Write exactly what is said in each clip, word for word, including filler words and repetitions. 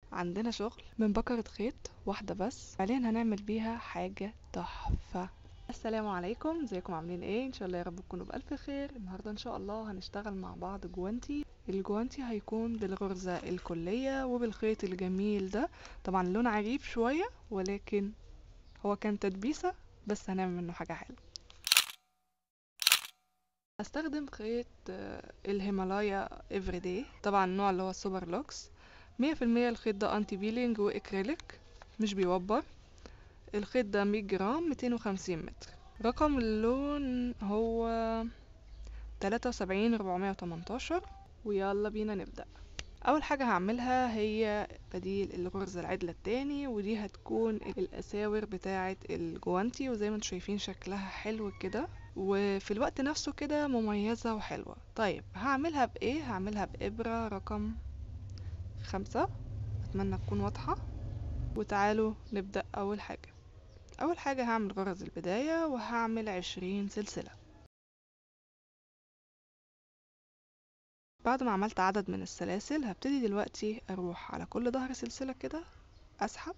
عندنا شغل من بكرة خيط واحدة بس، فعليا هنعمل بيها حاجة تحفة. السلام عليكم، ازيكم عاملين ايه؟ ان شاء الله يا رب تكونوا بألف خير. النهاردة ان شاء الله هنشتغل مع بعض جوانتي. الجوانتي هيكون بالغرزة الكلية وبالخيط الجميل ده. طبعا لون عجيب شوية، ولكن هو كان تدبيسة، بس هنعمل منه حاجة حلوة. هستخدم خيط آه، الهيمالايا افريداي، طبعا النوع اللي هو السوبر لوكس. مية في المية الخيط ده انتي بيلينج واكريليك، مش بيوبر. الخيط ده مية جرام، ميتين وخمسين متر. رقم اللون هو تلاتة وسبعين أربعمية وتمنتاشر. ويلا بينا نبدأ. اول حاجة هعملها هي بديل الغرزة العدلة التاني، ودي هتكون الاساور بتاعة الجوانتي، وزي ما انتم شايفين شكلها حلو كده، وفي الوقت نفسه كده مميزة وحلوة. طيب هعملها بايه؟ هعملها بإبرة رقم خمسة، اتمنى تكون واضحة. وتعالوا نبدأ. اول حاجة اول حاجة هعمل غرز البداية، وهعمل عشرين سلسلة. بعد ما عملت عدد من السلاسل، هبتدي دلوقتي اروح على كل ظهر سلسلة كده، اسحب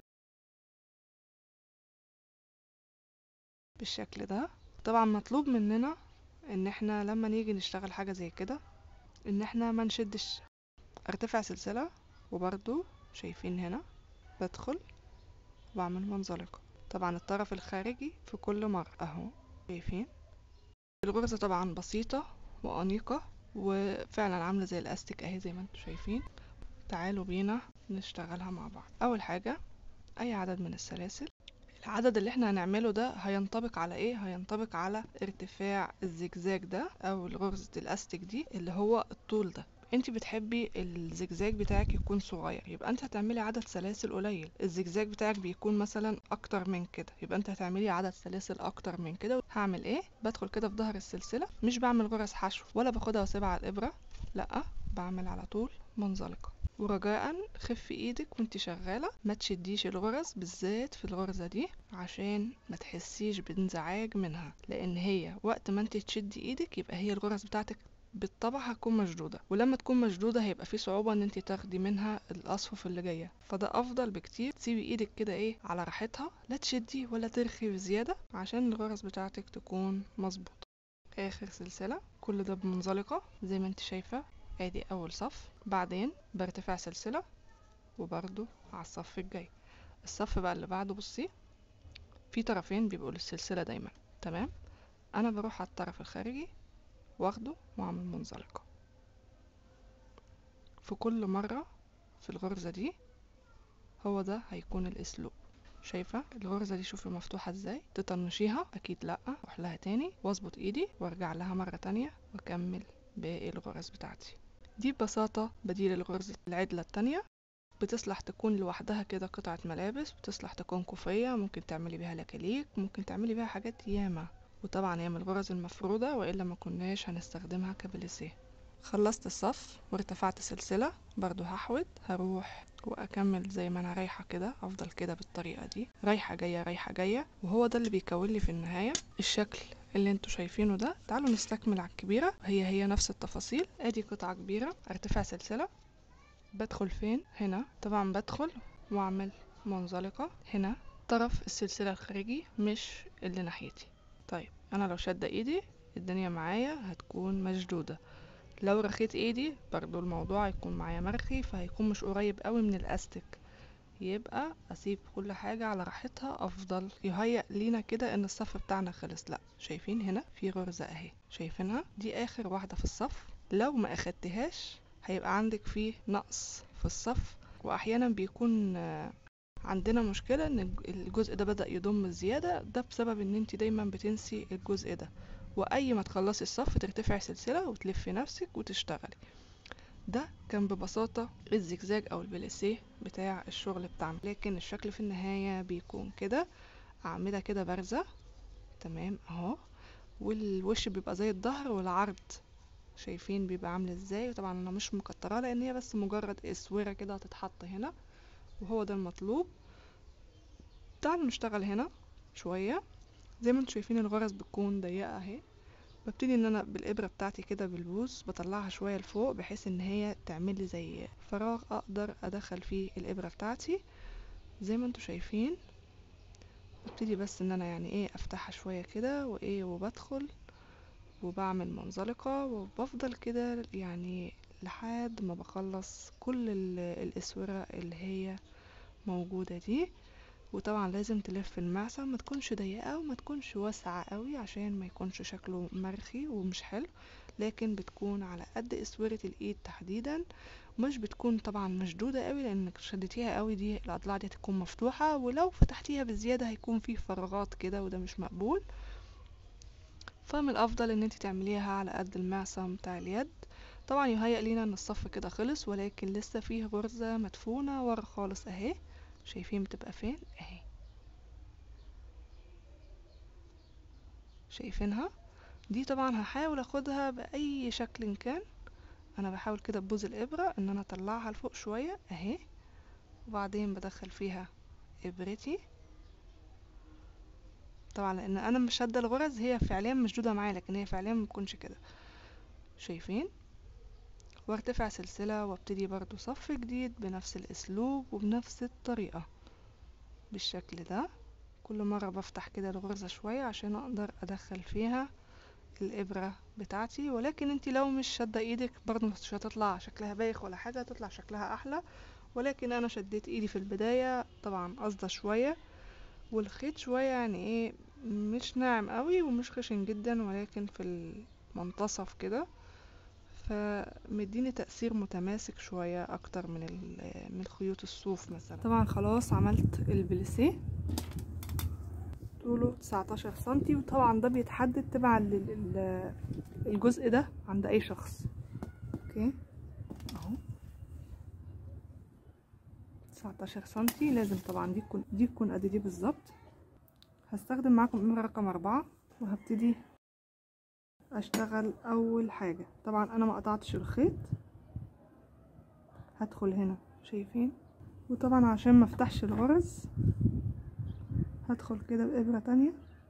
بالشكل ده. طبعا مطلوب مننا ان احنا لما نيجي نشتغل حاجة زي كده ان احنا ما نشدش. ارتفع سلسلة، وبرضو شايفين هنا بدخل واعمل منزلقة. طبعا الطرف الخارجي في كل مرة اهو، شايفين الغرزة طبعا بسيطة وأنيقة، وفعلا عاملة زي الاستيك اهي زي ما انتم شايفين. تعالوا بينا نشتغلها مع بعض. اول حاجة اي عدد من السلاسل. العدد اللي احنا هنعمله ده هينطبق على ايه؟ هينطبق على ارتفاع الزجزاج ده او غرزة الاستيك دي، اللي هو الطول ده. انت بتحبي الزجزاج بتاعك يكون صغير، يبقى انت هتعملي عدد سلاسل قليل. الزجزاج بتاعك بيكون مثلا اكتر من كده، يبقى انت هتعملي عدد سلاسل اكتر من كده. هعمل ايه؟ بدخل كده في ظهر السلسلة، مش بعمل غرز حشو ولا باخدها واسيبها على الابرة، لا، بعمل على طول منزلقة. ورجاء خفي ايدك وانت شغالة، ما تشديش الغرز بالذات في الغرزة دي، عشان ما تحسيش بانزعاج منها، لان هي وقت ما انت تشدي ايدك يبقى هي الغرز بتاعتك بالطبع هتكون مشدودة، ولما تكون مشدودة هيبقى في صعوبة ان انت تاخدي منها الاصفف اللي جاية. فده افضل بكتير تسيبي ايدك كده ايه على راحتها، لا تشدي ولا ترخي بزيادة، عشان الغرز بتاعتك تكون مظبوطة. اخر سلسلة كل ده بمنزلقة زي ما انت شايفة. ادي اول صف، بعدين برتفع سلسلة، وبرضو على الصف الجاي. الصف بقى اللي بعده بصي، في طرفين بيبقوا للسلسلة دايما، تمام. انا بروح على الطرف الخارجي واخده واعمل منزلقة في كل مرة في الغرزة دي. هو ده هيكون الاسلوب. شايفة الغرزة دي؟ شوفي مفتوحة ازاي. تطنشيها اكيد لا، اروح لها تاني واظبط ايدي وارجع لها مرة تانية واكمل باقي الغرز بتاعتي. دي ببساطة بديل الغرزة العدلة التانية. بتصلح تكون لوحدها كده قطعة ملابس، بتصلح تكون كوفية، ممكن تعملي بيها لكاليك، ممكن تعملي بيها حاجات ياما. وطبعا هي من الغرز المفرودة، وإلا ما كناش هنستخدمها كبليسيه. خلصت الصف وارتفعت سلسلة، برضو هحود هروح واكمل زي ما انا رايحة كده، افضل كده بالطريقة دي، رايحة جاية رايحة جاية، وهو ده اللي بيكون لي في النهاية الشكل اللي انتوا شايفينه ده. تعالوا نستكمل على الكبيرة، هي هي نفس التفاصيل. ادي قطعة كبيرة، ارتفع سلسلة، بدخل فين؟ هنا. طبعا بدخل واعمل منزلقة هنا، طرف السلسلة الخارجي مش اللي ناحيتي. طيب انا لو شادة ايدي الدنيا معايا هتكون مشدودة، لو رخيت ايدي برضو الموضوع هيكون معايا مرخي، فهيكون مش قريب قوي من الاستك. يبقى اسيب كل حاجة على راحتها افضل. يهيأ لينا كده ان الصف بتاعنا خلص. لا، شايفين هنا في غرزة اهي، شايفينها؟ دي اخر واحدة في الصف. لو ما اخدتهاش هيبقى عندك فيه نقص في الصف. واحيانا بيكون آه، عندنا مشكلة ان الج- الجزء ده بدأ يضم زيادة، ده بسبب ان انت دايما بتنسي الجزء ده. واي ما تخلصي الصف ترتفعي سلسلة وتلفي نفسك وتشتغلي. ده كان ببساطة الزجزاج او البليسيه بتاع الشغل بتاعنا، لكن الشكل في النهاية بيكون كده. اعمدة كده بارزة، تمام اهو. والوش بيبقى زي الظهر، والعرض شايفين بيبقى عامل ازاي. وطبعا انا مش مكترة لان هي بس مجرد اسورة كده هتتحط هنا، وهو ده المطلوب. تعالوا نشتغل هنا شوية. زي ما انتم شايفين الغرز بتكون ضيقة اهي، ببتدي ان انا بالابره بتاعتي كده بالبوز بطلعها شويه لفوق بحيث ان هي تعمل لي زي فراغ اقدر ادخل فيه الابره بتاعتي زي ما انتوا شايفين. ببتدي بس ان انا يعني ايه افتحها شويه كده وايه وبدخل وبعمل منزلقه وبفضل كده يعني لحد ما بخلص كل الاسوره اللي هي موجوده دي. وطبعا لازم تلف المعصم، ما تكونش ضيقه وما تكونش واسعه قوي عشان ما يكونش شكله مرخي ومش حلو، لكن بتكون على قد اسوره الايد تحديدا، مش بتكون طبعا مشدوده قوي لانك شدتيها قوي دي الاضلاع دي هتكون مفتوحه، ولو فتحتيها بزياده هيكون فيه فراغات كده وده مش مقبول. فمن الافضل ان انت تعمليها على قد المعصم بتاع اليد. طبعا يهيأ لينا ان الصف كده خلص، ولكن لسه فيه غرزه مدفونه ورا خالص اهي. شايفين بتبقى فين اهي؟ شايفينها دي؟ طبعا هحاول اخدها باي شكل كان. انا بحاول كده ببوز الابره ان انا اطلعها لفوق شويه اهي، وبعدين بدخل فيها ابرتي. طبعا لان انا مش شاده الغرز هي فعليا مشدوده معايا، لكن هي فعليا مبتكونش كده. شايفين؟ وارتفع سلسله وابتدي برضو صف جديد بنفس الاسلوب وبنفس الطريقه بالشكل ده. كل مره بفتح كده الغرزه شويه عشان اقدر ادخل فيها الابره بتاعتي، ولكن انتي لو مش شاده ايدك برضو مش هتطلع شكلها بايخ ولا حاجه، هتطلع شكلها احلى. ولكن انا شديت ايدي في البدايه طبعا قصده شويه، والخيط شويه يعني ايه مش ناعم قوي ومش خشن جدا، ولكن في المنتصف كده، فمديني تأثير متماسك شوية اكتر من من خيوط الصوف مثلا. طبعا خلاص عملت البليسيه طوله تسعتاشر سنتي، وطبعا ده بيتحدد تبع الجزء ده عند اي شخص. اوكي اهو تسعتاشر سنتي، لازم طبعا دي تكون دي تكون قد دي بالظبط. هستخدم معاكم ابره رقم أربعة وهبتدي اشتغل اول حاجه. طبعا انا ما قطعتش الخيط، هدخل هنا شايفين، وطبعا عشان ما افتحش الغرز هدخل كده بابره تانية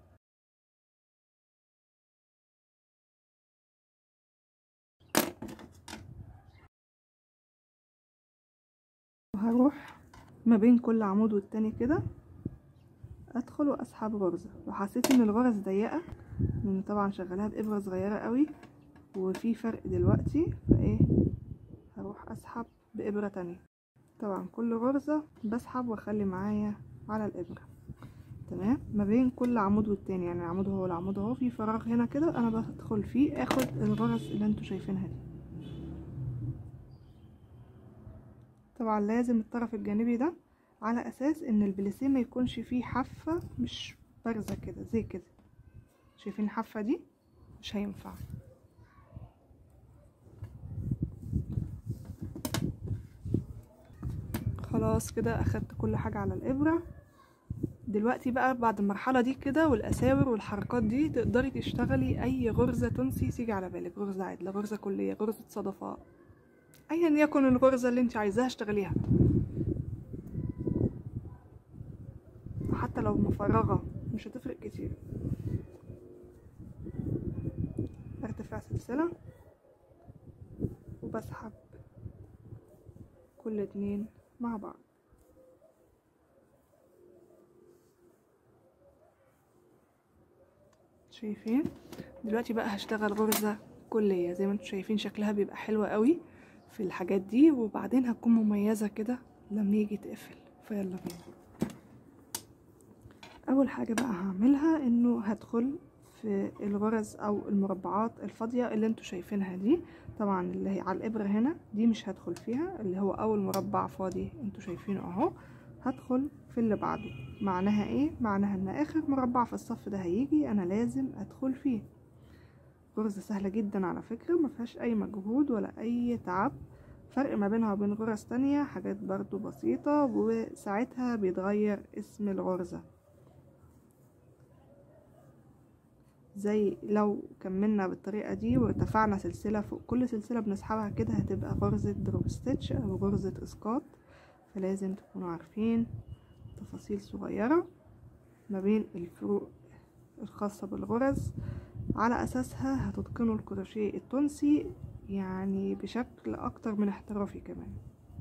وهروح ما بين كل عمود والتاني كده ادخل واسحب غرزه. لو حسيت ان الغرز ضيقه لان طبعا شغالها بابره صغيره قوي وفي فرق دلوقتي، فايه هروح اسحب بابره تانية. طبعا كل غرزه بسحب واخلي معايا على الابره تمام ما بين كل عمود والتاني، يعني العمود اهو العمود اهو في فراغ هنا كده انا بدخل فيه اخد الغرز اللي انتوا شايفينها دي. طبعا لازم الطرف الجانبي ده على اساس ان البليسيه ما يكونش فيه حافه مش بارزه كده زي كده. شايفين الحافه دي؟ مش هينفع. خلاص كده اخدت كل حاجه على الابره. دلوقتي بقى بعد المرحله دي كده والاساور والحركات دي تقدري تشتغلي اي غرزه تنسي تيجي على بالك، غرزه عدله، غرزه كليه، غرزه صدفه، ايا يكن الغرزه اللي انت عايزاها اشتغليها، حتى لو مفرغه مش هتفرق كتير. ارتفاع سلسله وبسحب كل اتنين مع بعض. شايفين؟ دلوقتي بقى هشتغل غرزة كلية زي ما انتم شايفين شكلها بيبقى حلو قوي في الحاجات دي، وبعدين هتكون مميزة كده لما يجي تقفل. فيلا بينا. اول حاجة بقى هعملها انه هدخل في الغرز او المربعات الفاضية اللي انتوا شايفينها دي، طبعا اللي هي على الابرة هنا دي مش هدخل فيها، اللي هو اول مربع فاضي انتوا شايفينه اهو هدخل في اللي بعده. معناها ايه؟ معناها ان اخر مربع في الصف ده هيجي انا لازم ادخل فيه. غرزة سهلة جدا على فكرة، ما فيهاش اي مجهود ولا اي تعب. فرق ما بينها وبين غرز تانية حاجات برضو بسيطة، وساعتها بيتغير اسم الغرزة. زي لو كملنا بالطريقة دي وارتفعنا سلسلة فوق كل سلسلة بنسحبها كده هتبقى غرزة دروب ستيتش او غرزة اسقاط. فلازم تكونوا عارفين تفاصيل صغيرة ما بين الفروق الخاصة بالغرز على اساسها هتتقنوا الكروشيه التونسي يعني بشكل اكتر من احترافي كمان.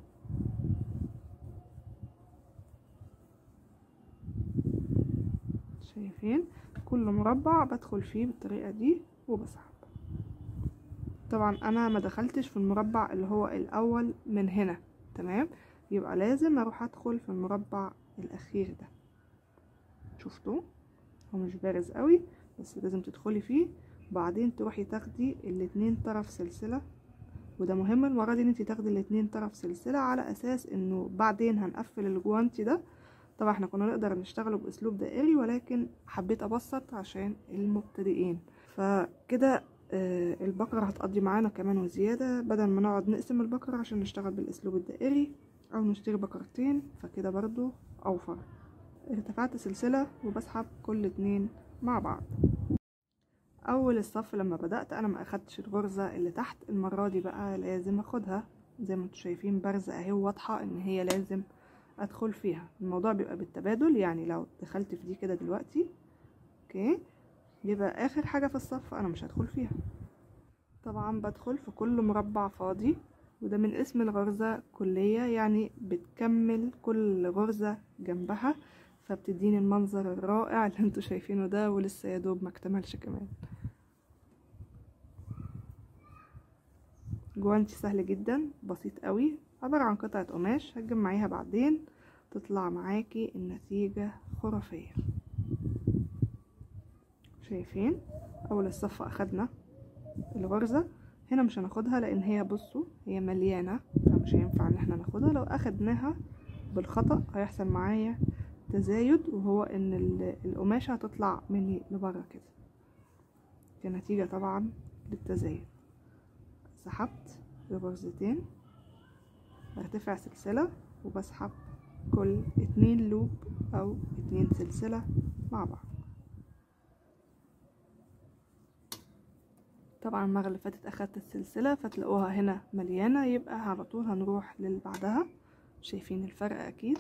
شايفين كل مربع بدخل فيه بالطريقة دي وبسحب. طبعا انا ما دخلتش في المربع اللي هو الاول من هنا، تمام، يبقى لازم اروح ادخل في المربع الاخير ده. شفتوا هو مش بارز قوي بس لازم تدخلي فيه، وبعدين تروحي تاخدي الاتنين طرف سلسلة. وده مهم المرة دي ان انت تاخدي الاتنين طرف سلسلة على اساس انه بعدين هنقفل الجوانتي ده. طبعا احنا كنا نقدر نشتغله باسلوب دائري ولكن حبيت ابسط عشان المبتدئين. فكده آه البقرة هتقضي معانا كمان وزيادة، بدل ما نقعد نقسم البقرة عشان نشتغل بالاسلوب الدائري او نشتري بقرتين، فكده برضو اوفر. ارتفعت سلسلة وبسحب كل اتنين مع بعض. اول الصف لما بدأت انا ما اخدتش الغرزة اللي تحت، المرة دي بقى لازم اخدها زي ما انتم شايفين بارزة اهي واضحة ان هي لازم ادخل فيها. الموضوع بيبقى بالتبادل، يعني لو دخلت في دي كده دلوقتي اوكي يبقى اخر حاجة في الصف انا مش هدخل فيها. طبعا بدخل في كل مربع فاضي، وده من اسم الغرزة كلية، يعني بتكمل كل غرزة جنبها، فبتديني المنظر الرائع اللي انتوا شايفينه ده، ولسه يا دوب ما اكتملش كمان. جوانتي سهل جدا بسيط قوي، عبارة عن قطعة قماش هتجمعيها بعدين تطلع معاكي النتيجة خرافية. شايفين اول الصف اخدنا الغرزة، هنا مش هناخدها لان هي بصوا هي مليانة فمش هينفع ان احنا ناخدها. لو اخدناها بالخطأ هيحصل معايا تزايد، وهو ان القماشة هتطلع مني لبره كده كنتيجة طبعا للتزايد. سحبت الغرزتين، برتفع سلسلة وبسحب كل اتنين لوب او اتنين سلسلة مع بعض. طبعا المرة اللي فاتت اخدت السلسلة فتلاقوها هنا مليانة، يبقى على طول هنروح للي بعدها. شايفين الفرق اكيد،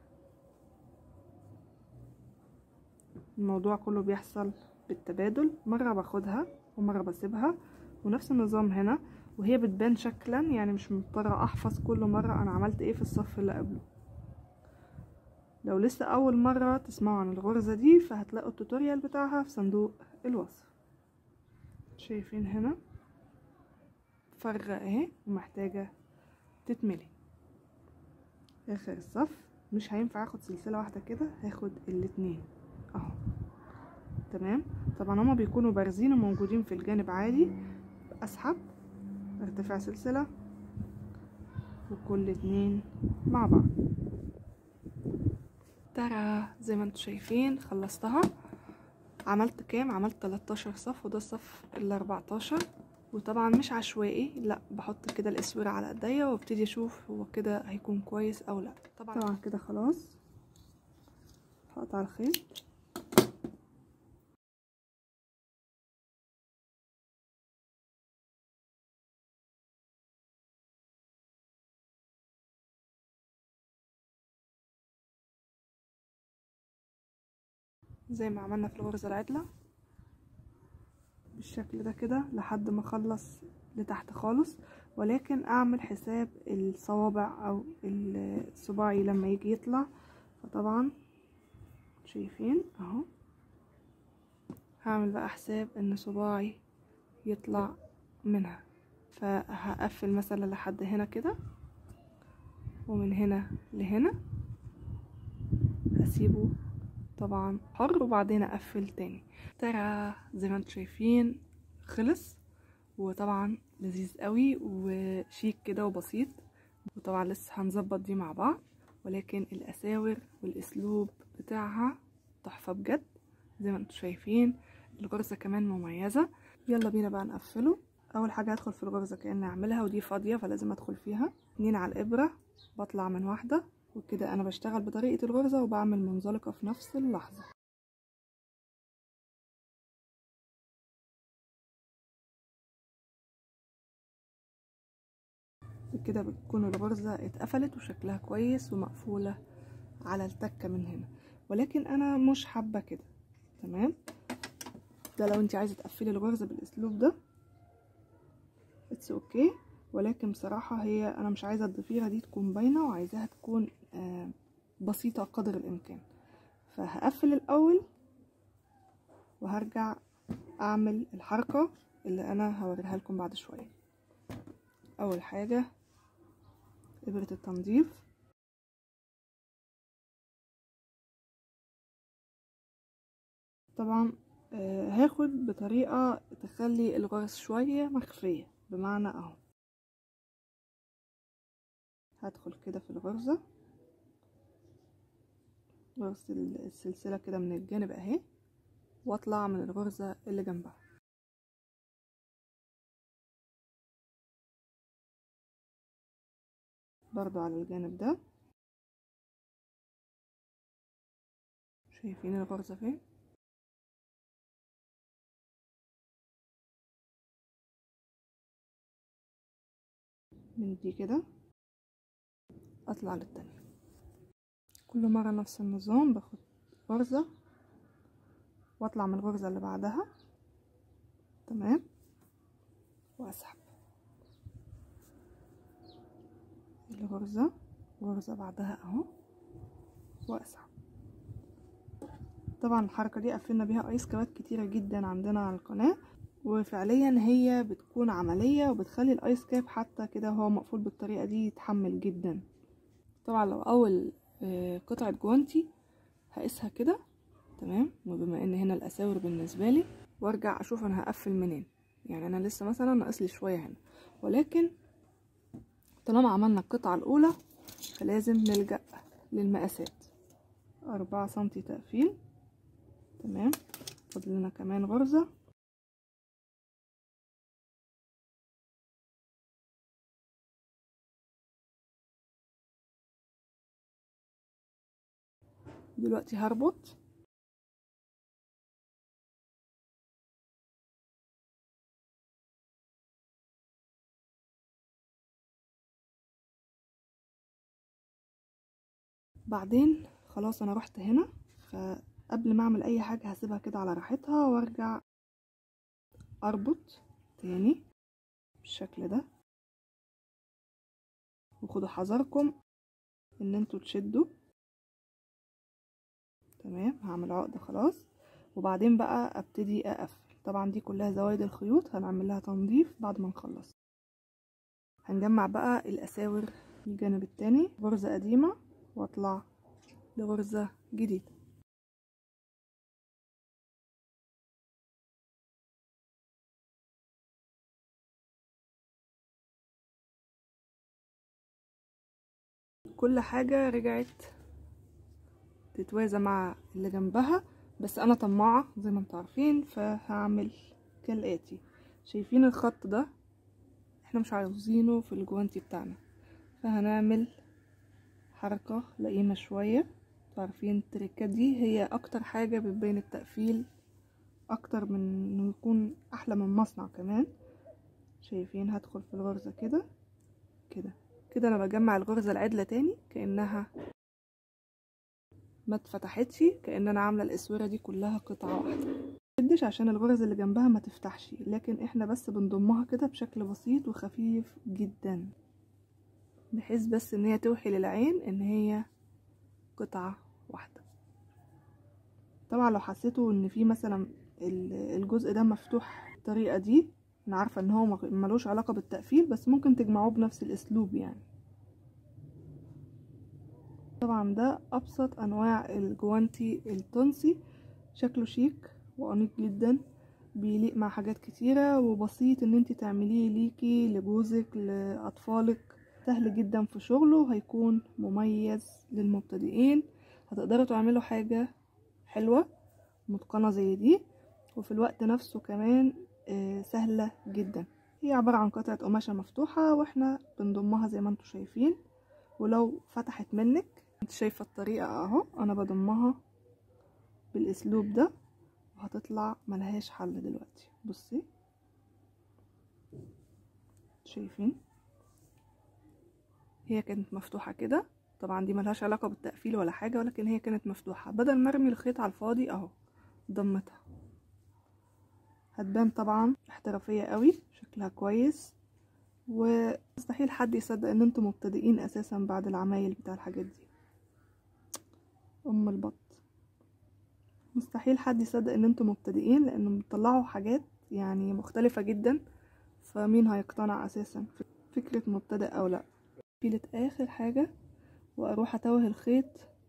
الموضوع كله بيحصل بالتبادل، مرة باخدها ومرة بسيبها، ونفس النظام هنا، وهي بتبان شكلا يعني مش مضطرة احفظ كل مرة انا عملت ايه في الصف اللي قبله. لو لسه اول مرة تسمعوا عن الغرزة دي فهتلاقوا التوتوريال بتاعها في صندوق الوصف. شايفين هنا فارغة اهي ومحتاجة تتملي. اخر الصف مش هينفع اخد سلسلة واحدة كده، هاخد الاتنين اهو تمام. طبعا هما بيكونوا بارزين وموجودين في الجانب عادي. اسحب ارتفع سلسلة وكل اتنين مع بعض. ترى زي ما انتوا شايفين خلصتها. عملت كام؟ عملت تلتاشر صف، وده الصف ال اربعتاشر. وطبعا مش عشوائي، لا بحط كده الاسوره على ايديا وابتدي اشوف هو كده هيكون كويس او لا. طبعا, طبعا كده خلاص هقطع الخيط. زي ما عملنا في الغرزة العدلة بالشكل ده كده لحد ما اخلص لتحت خالص، ولكن اعمل حساب الصوابع او الصباعي لما يجي يطلع. فطبعا شايفين اهو هعمل بقى حساب ان صباعي يطلع منها، فهقفل مثلا لحد هنا كده، ومن هنا لهنا هسيبه طبعا حر، وبعدين اقفل تاني. ترى زي ما انتم شايفين خلص، وطبعا لذيذ قوي وشيك كده وبسيط. وطبعا لسه هنظبط دي مع بعض، ولكن الاساور والاسلوب بتاعها تحفة بجد. زي ما انتم شايفين الغرزة كمان مميزة. يلا بينا بقى نقفله. اول حاجة هدخل في الغرزة كأني اعملها، ودي فاضية فلازم ادخل فيها. اتنين على الابرة، بطلع من واحدة، وكده انا بشتغل بطريقة الغرزة وبعمل منزلقة في نفس اللحظة. بكده بتكون الغرزة اتقفلت وشكلها كويس ومقفولة على التكة من هنا، ولكن انا مش حابة كده تمام. ده لو انت عايزه تقفلي الغرزه بالاسلوب ده اتس اوكي، ولكن بصراحه هي انا مش عايزه الضفيره دي تكون باينه وعايزاها تكون آه بسيطه قدر الامكان. فهقفل الاول وهرجع اعمل الحركه اللي انا هوريها لكم بعد شويه. اول حاجه ابره التنظيف، طبعا آه هاخد بطريقه تخلي الغرز شويه مخفيه، بمعنى اهو هدخل كده في الغرزه، غرزه السلسله كده من الجانب اهي، واطلع من الغرزه اللي جنبها. برضو على الجانب ده، شايفين الغرزه فين؟ من دي كده اطلع للتانية. كل مره نفس النظام، باخد غرزه واطلع من الغرزه اللي بعدها، تمام، واسحب الغرزه، غرزه بعدها اهو واسحب. طبعا الحركه دي قفلنا بيها ايس كابات كتيره جدا عندنا على القناه، وفعليا هي بتكون عمليه وبتخلي الايس كاب حتى كده هو مقفول بالطريقه دي يتحمل جدا. طبعا لو اول قطعه جوانتي هقيسها كده، تمام، وبما ان هنا الاساور بالنسبه لي، وارجع اشوف انا هقفل منين. يعني انا لسه مثلا ناقص لي شويه هنا، ولكن طالما عملنا القطعه الاولى فلازم نلجأ للمقاسات. أربعة سنتي تقفيل، تمام، فاضل لنا كمان غرزه. دلوقتي هربط بعدين خلاص انا رحت هنا، فقبل ما اعمل اي حاجه هسيبها كده على راحتها وارجع اربط تاني بالشكل ده. وخدوا حذركم ان انتوا تشدوا، تمام. هعمل عقده خلاص، وبعدين بقى ابتدي اقفل. طبعا دي كلها زوايد الخيوط هنعمل لها تنظيف بعد ما نخلص. هنجمع بقى الاساور الجانب التاني، غرزه قديمه واطلع لغرزه جديده. كل حاجه رجعت تتوازى مع اللي جنبها، بس انا طماعه زي ما انتم عارفين، فهعمل كالاتي. شايفين الخط ده احنا مش عاوزينه في الجوانتي بتاعنا، فهنعمل حركه لئيمه شويه. عارفين التريكات دي هي اكتر حاجه بتبين التقفيل اكتر من انه يكون احلى من مصنع كمان. شايفين هدخل في الغرزه كده كده كده، انا بجمع الغرزه العدله تاني كانها ما اتفتحتش، كأن انا عامله الاسوره دي كلها قطعه واحده. متشدش عشان الغرز اللي جنبها ما تفتحش، لكن احنا بس بنضمها كده بشكل بسيط وخفيف جدا، بحيث بس ان هي توحي للعين ان هي قطعه واحده. طبعا لو حسيتوا ان في مثلا الجزء ده مفتوح الطريقه دي، انا عارفه ان هو ملوش علاقه بالتقفيل، بس ممكن تجمعوه بنفس الاسلوب يعني. طبعا ده ابسط انواع الجوانتي التونسي، شكله شيك وانيق جدا، بيليق مع حاجات كتيرة، وبسيط ان انتي تعمليه ليكي لجوزك لاطفالك، سهل جدا في شغله، هيكون مميز للمبتدئين. هتقدروا تعملوا حاجة حلوة متقنة زي دي، وفي الوقت نفسه كمان سهلة جدا. هي عبارة عن قطعة قماشة مفتوحة واحنا بنضمها زي ما انتوا شايفين، ولو فتحت منك انت شايفة الطريقة اهو، انا بضمها بالاسلوب ده وهتطلع ملهاش حل. دلوقتي بصي، شايفين هي كانت مفتوحة كده، طبعا دي ملهاش علاقة بالتقفيل ولا حاجة، ولكن هي كانت مفتوحة، بدل ما ارمي الخيط على الفاضي اهو ضمتها. هتبان طبعا احترافية قوي، شكلها كويس، ومستحيل حد يصدق ان انتم مبتدئين اساسا بعد العمايل بتاع الحاجات دي. ام البط، مستحيل حد يصدق ان انتم مبتدئين لانهم بتطلعوا حاجات يعني مختلفة جدا، فمين هيقتنع اساسا فكرة مبتدئ او لا. شيلت اخر حاجة واروح اتوه الخيط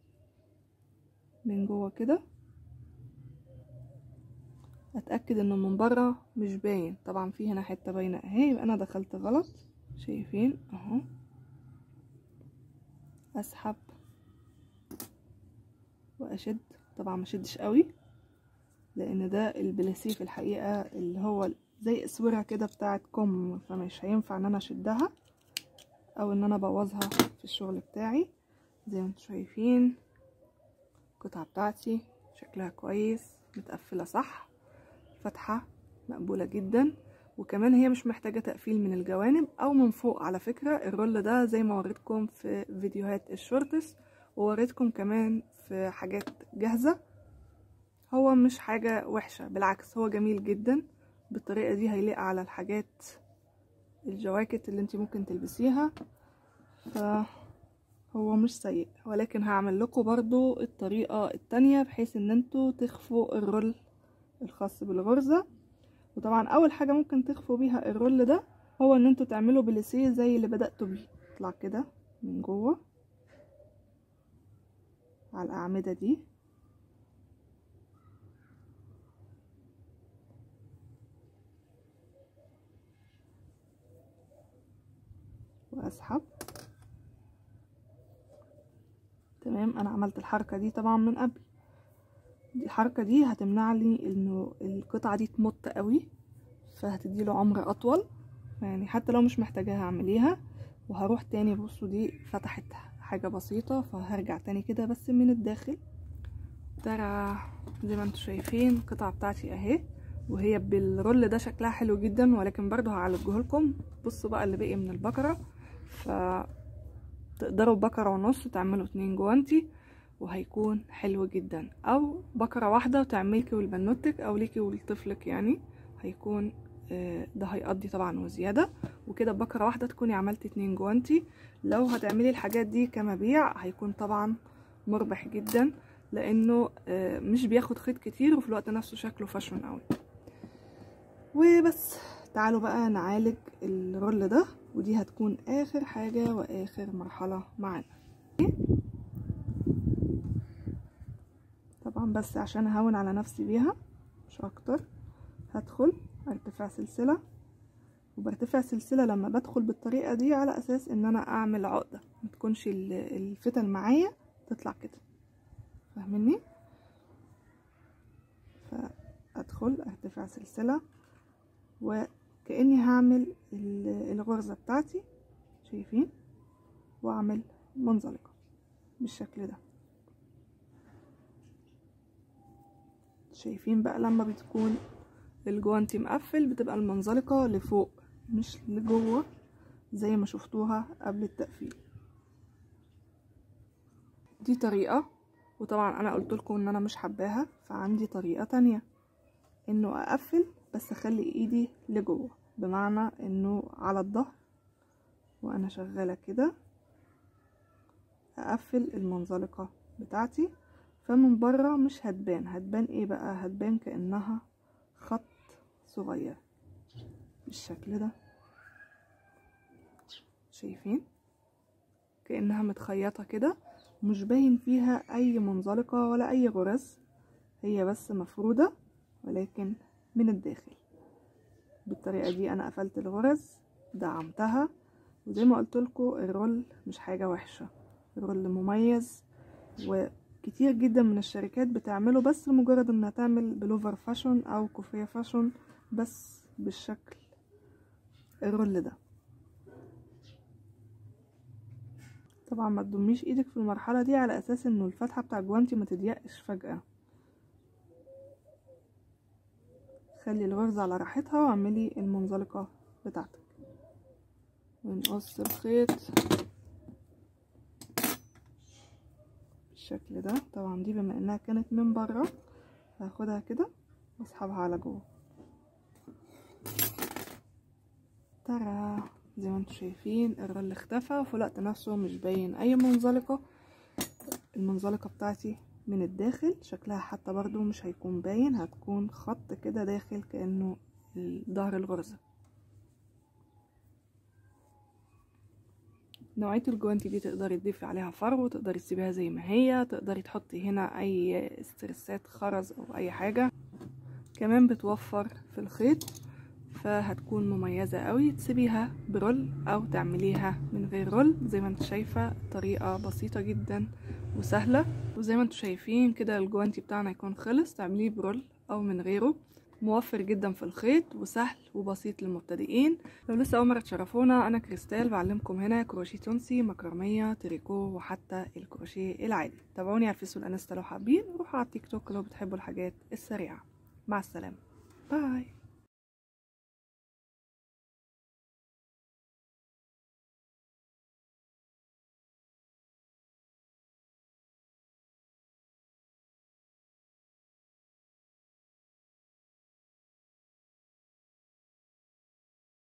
من جوه كده، اتاكد انه من بره مش باين. طبعا في هنا حته باينه اهي، يبقى انا دخلت غلط. شايفين اهو، اسحب واشد. طبعا ما شدش قوي لان ده البلاسيه في الحقيقه اللي هو زي اسوره كده بتاعه كم، فمش هينفع ان انا اشدها او ان انا ابوظها في الشغل بتاعي. زي ما انتم شايفين القطعه بتاعتي شكلها كويس، متقفله صح، فتحه مقبوله جدا، وكمان هي مش محتاجه تقفيل من الجوانب او من فوق. على فكره الرول ده زي ما وريتكم في فيديوهات الشورتس ووريتكم كمان في حاجات جاهزه، هو مش حاجه وحشه، بالعكس هو جميل جدا. بالطريقه دي هيليق على الحاجات الجواكت اللي انتي ممكن تلبسيها، فهو مش سيء. ولكن هعمل لكم برضو الطريقه التانية بحيث ان انتوا تخفوا الرول الخاص بالغرزه. وطبعا اول حاجه ممكن تخفوا بيها الرول ده هو ان انتوا تعملوا بليسيه زي اللي بدأتوا بيه. يطلع كده من جوه على الاعمده دي، واسحب. تمام، انا عملت الحركه دي طبعا من قبل. الحركه دي هتمنع لي انه القطعه دي تمط قوي، فهتدي له عمر اطول، يعني حتى لو مش محتاجاها اعمليها. وهروح تاني، بصوا دي فتحت حاجه بسيطه، فهرجع تاني كده بس من الداخل. ترى زي ما انتم شايفين القطعه بتاعتي اهي، وهي بالرول ده شكلها حلو جدا، ولكن برضو هعالجه لكم. بصوا بقى اللي بقي من البكره، فتقدروا بكره ونص تعملوا اتنين جوانتي وهيكون حلو جدا، او بكره واحده وتعملي ليكي ولبنوتك او ليكي ولطفلك، يعني هيكون ده هيقضي طبعا وزياده. وكده بكره واحده تكوني عملتي اتنين جوانتي. لو هتعملي الحاجات دي كمبيع هيكون طبعا مربح جدا، لانه مش بياخد خيط كتير وفي الوقت نفسه شكله فاشون قوي. وبس تعالوا بقى نعالج الرول ده، ودي هتكون اخر حاجه واخر مرحله معانا. طبعا بس عشان اهون على نفسي بيها مش اكتر، هدخل ارتفع سلسله. وبرتفع سلسله لما بدخل بالطريقه دي على اساس ان انا اعمل عقده، ما تكونش الفتل معايا تطلع كده، فاهميني؟ فادخل ارتفع سلسله وكأني هعمل الغرزه بتاعتي، شايفين؟ واعمل منزلقه بالشكل ده. شايفين بقى لما بتكون الجوانتي مقفل بتبقى المنزلقه لفوق مش لجوه زي ما شفتوها قبل التقفيل. دي طريقه، وطبعا انا قلت لكم ان انا مش حباها، فعندي طريقه تانية انه اقفل بس اخلي ايدي لجوه، بمعنى انه على الظهر وانا شغاله كده اقفل المنزلقه بتاعتي، فمن بره مش هتبان. هتبان ايه بقى؟ هتبان كأنها خط صغير بالشكل ده، شايفين؟ كأنها متخيطة كده، مش باين فيها اي منزلقة ولا اي غرز، هي بس مفرودة ولكن من الداخل. بالطريقة دي انا قفلت الغرز، دعمتها، وزي ما قلت لكم الرول مش حاجة وحشة، الرول مميز، وكتير جدا من الشركات بتعمله بس لمجرد انها تعمل بلوفر فاشون او كوفية فاشون بس بالشكل الرول ده. طبعا ما تضميش ايدك في المرحلة دي على اساس انه الفتحة بتاع الجوانتي ما تضيقش فجأة. خلي الغرزة على راحتها واعملي المنزلقة بتاعتك. ونقص الخيط بالشكل ده. طبعا دي بما انها كانت من بره هاخدها كده واسحبها على جوه. ترى زي ما انتم شايفين الرول اختفى، وفي الوقت نفسه مش باين اي منزلقة. المنزلقة بتاعتي من الداخل شكلها حتى برضو مش هيكون باين، هتكون خط كده داخل كأنه ظهر الغرزة. نوعية الجوانتي دي تقدري تضيفي عليها فرو، تقدري تسيبيها زي ما هي، تقدري تحطي هنا اي استرسات خرز او اي حاجة. كمان بتوفر في الخيط، فهتكون مميزة قوي. تسيبيها برول او تعمليها من غير رول زي ما انت شايفة. طريقة بسيطة جدا وسهلة. وزي ما انتم شايفين كده الجوانتي بتاعنا يكون خلص. تعمليه برول او من غيره، موفر جدا في الخيط وسهل وبسيط للمبتدئين. لو لسه اول مره تشرفونا، انا كريستال بعلمكم هنا كروشيه تونسي، مكرميه، تريكو، وحتى الكروشيه العادي. تابعوني على الفيس والانستا لو حابين، وروحوا على التيك توك لو بتحبوا الحاجات السريعه. مع السلامه، باي.